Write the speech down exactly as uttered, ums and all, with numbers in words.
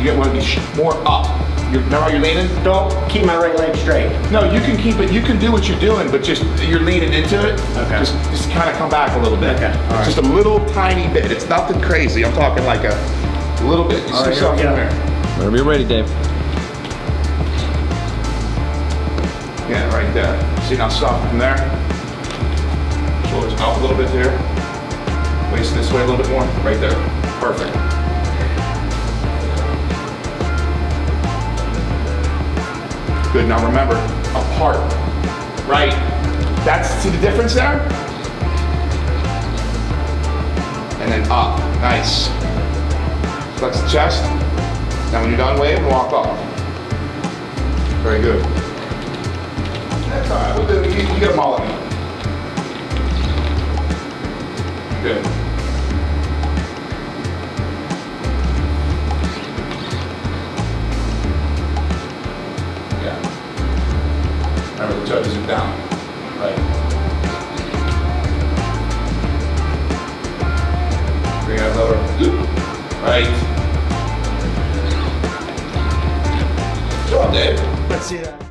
You want to be more up. You remember how you're leaning? Don't keep my right leg straight. No, you can keep it. You can do what you're doing, but just you're leaning into it. Okay. Just, just kind of come back a little bit. Okay. All right. Just a little tiny bit. It's nothing crazy. I'm talking like a little bit. Just All right, yourself here in we go. there. Whenever you're ready, Dave. Yeah, right there. See, now stop from there. Shoulders up a little bit there. Waist this way a little bit more. Right there. Perfect. Good, now remember, apart. Right. That's, see the difference there? And then up. Nice. Flex the chest. Now when you're done, wave and walk off. Very good. That's all right, we'll do it. You, you get them all in. Good. Yeah. Remember, the toes are down. Right. Bring it lower. Right. Good job, Dave. Let's see that.